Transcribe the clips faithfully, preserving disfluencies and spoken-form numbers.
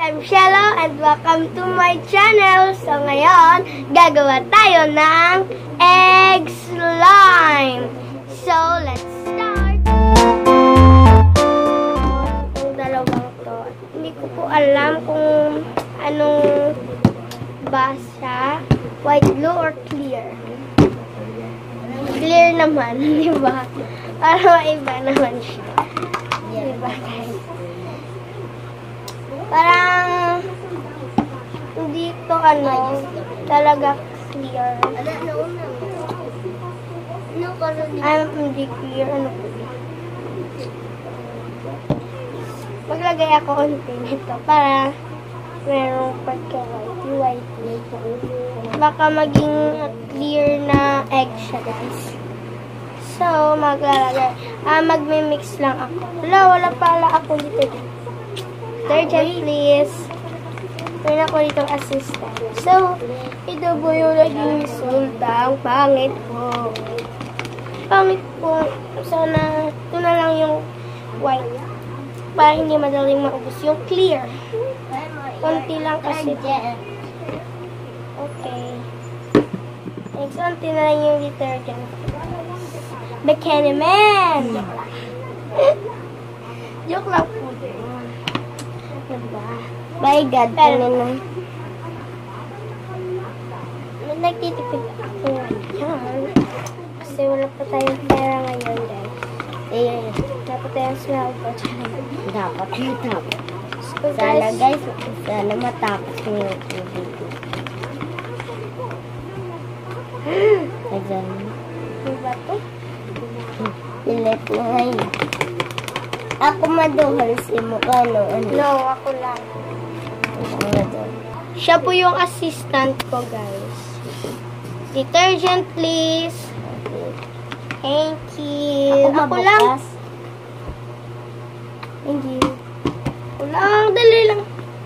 I'm Shello and welcome to my channel. So ngayon, gagawa tayo ng egg slime. So let's start. Itong dalawang to. Hindi ko po alam kung anong basa, white glue or clear. Clear naman, di ba? Para maiba naman siya. Di ba guys? Parang hindi to ano, talaga clear. Ano hindi clear, ano po. Maglagay ako unti nito para merong pagka-white nito. Baka maging clear na egg siya guys. So, maglalagay. Ah, magmi-mix lang ako. Wala, wala pala ako dito. Detergent, please. Meron ako ditong assistant. So, ito po yung naging resulta. Ang pangit po. Pangit po. Sana, ito na lang yung white. Para hindi madaling maubos. Yung clear. Konti lang kasi. Okay. Next, konti na lang yung detergent. Bikini Man! Joke lang. Joke lang po. Diba? By God, pero na. Nagtitipid ako ngayon. Kasi wala pa tayong pera ngayon, guys. Eh, dapat tayong smell po. Dapat, dapat. So, sana, guys, sana matapos mo yung video. Ayan. Diba ito? Pilit na ngayon. Ako maduhal si mukha, no? Ano? No, ako lang. Siya po yung assistant ko, guys. Detergent, please. Thank you. Ako, ako lang. Thank you. Ako lang. Dali lang.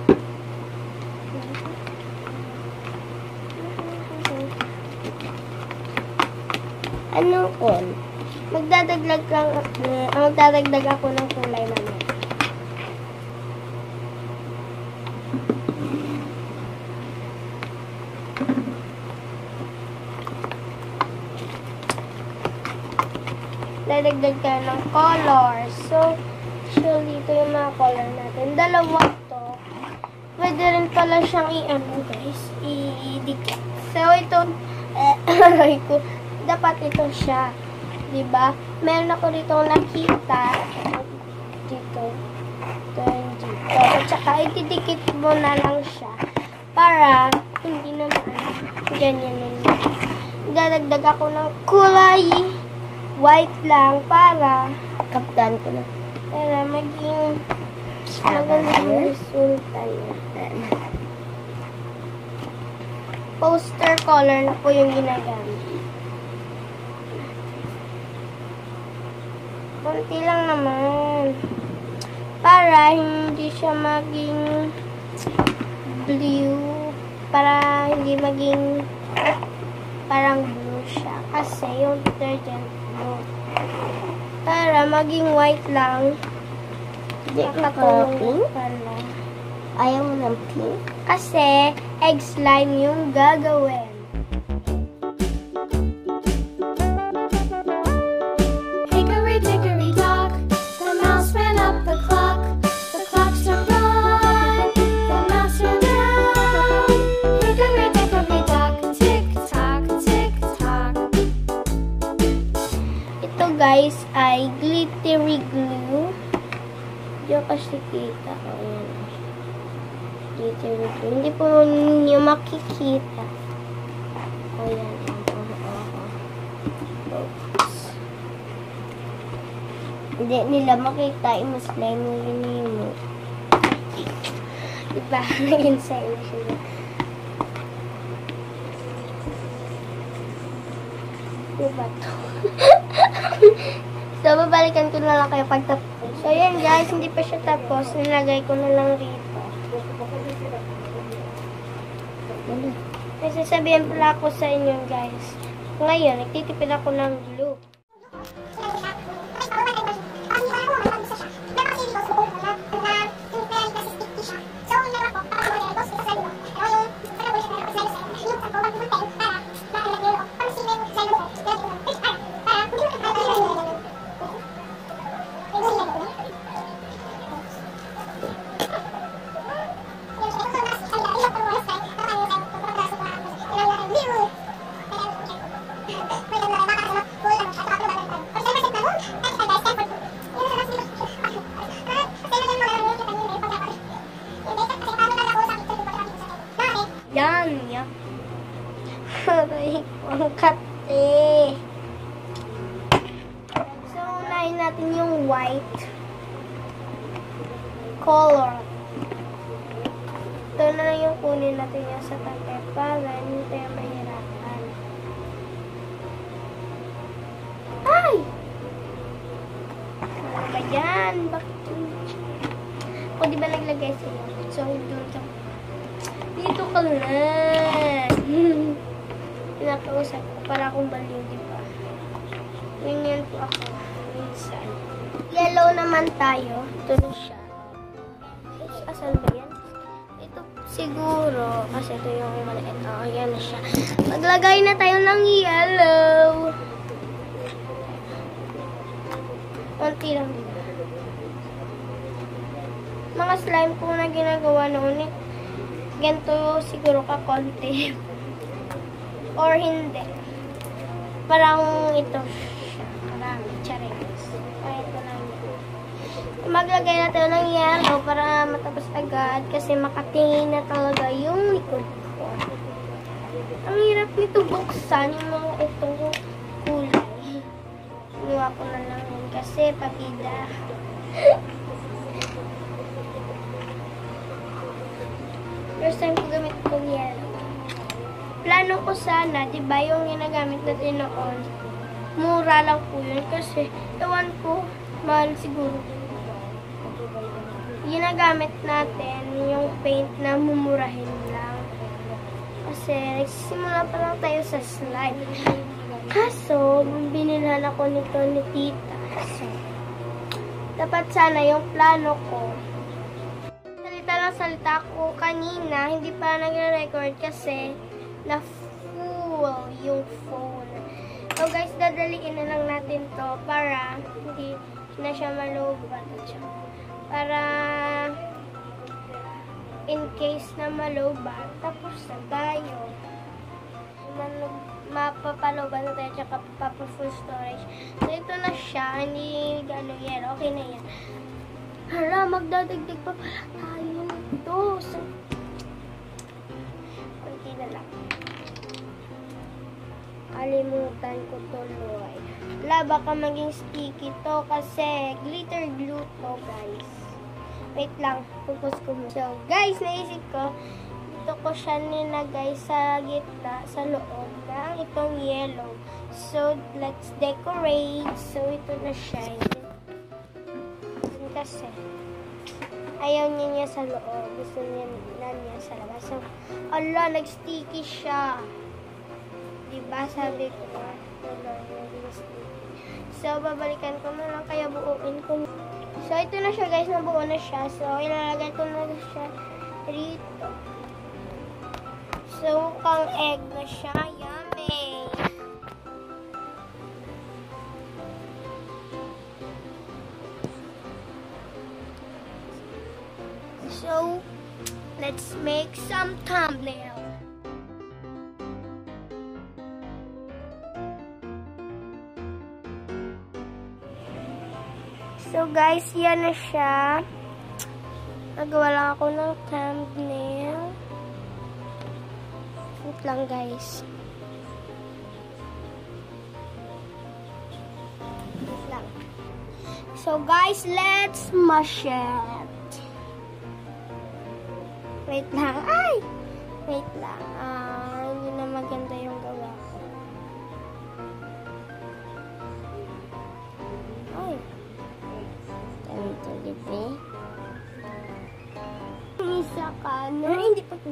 Ano ko? Magdadagdag lang ako, uh, magdadagdag ako ng kulay naman. Dadagdag ka ng color. So, actually, ito yung mga color natin. Dalawa to. Pwede rin pala siyang i-ano, guys, i-dikit. So, ito, eh, ko, dapat ito siya. Diba? Meron ako dito nakita. Dito. Dito. Dito. At saka, itidikit mo na lang siya. Para, hindi naman ganyan yun. Dadagdag ako ng kulay white lang para kaptan ko na. Para maging magandang resulta niya. Poster color na po yung ginagamit. Konti lang naman. Para hindi siya maging blue. Para hindi maging parang blue siya. Kasi yung detergent blue. Para maging white lang. Hindi ka pink? Ayaw mo ng pink? Kasi egg slime yung gagawin. Guys, ay glittery glue. Diyan kasi kita. O, yan. Glittery glue. Hindi po ninyo makikita. O, yan. Hindi nila makita. I-slime mo rin mo. Diba? Naging sa'yo siya. Diba to? So, babalikan ko na lang kayo pag tapos. So, yan guys, hindi pa siya tapos. Nilagay ko na lang rito. May sasabihin pala ako sa inyo guys. Ngayon, nagtitipid ako ng glue. So, Yan, yan. Aray, ang kate. So, unahin natin yung white color. Ito na lang yung kunin natin yan sa kate para hindi tayo mahirapan. Ay! Ano ba yan? Bakit? O, di ba naglagay sa'yo? So, doon ka. Dito ka lang. Pinakausap ko para akong baliw, di ba? Ganyan po ako. Minsan. Yellow naman tayo. Ito na siya. Asan ba yan? Ito siguro. Kasi ito yung maliit. O, oh, yan na siya. Maglagay na tayo ng yellow. Konti lang dito. Mga slime po na ginagawa noon eh. Ganito siguro ka konti. Or hindi. Parang ito. Marami. Charings. Ay, ito lang yun. Maglagay na tayo ng yellow para matapos agad. Kasi makatingin na talaga yung likod ko. Ang hirap nito buksan yung mga itong kulay. Inuwa ko na lang yun kasi pabida. First time ko gamit itong yellow. Plano ko sana, di ba yung ginagamit natin noon, mura lang po yun kasi, ewan ko, mahal siguro. Ginagamit natin yung paint na mumurahin lang. Kasi, nagsisimula pa lang tayo sa slime. Kaso, binilhan ako nito ni tita. So, dapat sana yung plano ko, lang salita ko kanina, hindi pa nagre-record kasi na full yung phone. So guys, dadaliin na lang natin to para hindi na siya malubat. Para in case na malubat, tapos na tayo. Mapapalubat na tayo tsaka papa-full storage. So ito na siya, hindi gano'n yan. Okay na yan. Hala, magdadagdag pa pala tayo nito. So, kunti na lang. Kalimutan ko tuloy. Hala, baka maging sticky to kasi glitter glue to, guys. Wait lang, focus ko mo. So, guys, naisip ko, dito ko siya nilagay sa gitna, sa loob ng itong yellow. So, let's decorate. So, ito na siya. Kasi ayaw niya niya sa loob. Gusto niya na niya sa labas. So, ala, nag-sticky siya. Diba? Sabi ko, ala, nag-sticky. So, babalikan ko na lang. Kaya buuin ko. So, ito na siya, guys. Nabuo na siya. So, ilalagay ko na siya rito. So, mukhang egg na siya. Yummy! So, let's make some thumbnail. So, guys, yan na siya. Nagawa lang ako ng thumbnail. Wait lang, guys. Wait lang. So, guys, let's mash it. Wait lang. Ay! Wait lang. Ah, hindi na maganda yung gawa ko. Ay. Dami ito, libre. Isa ka na. Ay, hindi pa ito.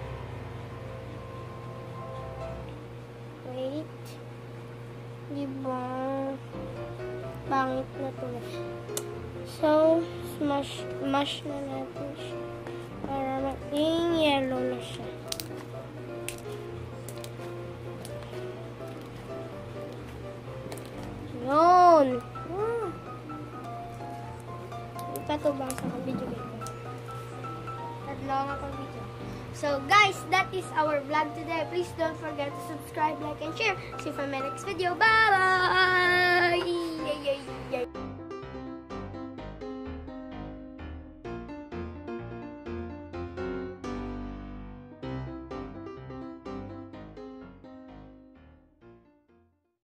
Wait. Diba? Pangit na ito. So, smash, smash na natin siya. Para maging yellow na siya. Yun! Ah. Ipatubang sa video ko. Tadlong ako video. So guys, that is our vlog today. Please don't forget to subscribe, like, and share. See you for my next video. Bye! Yay, yay, yay.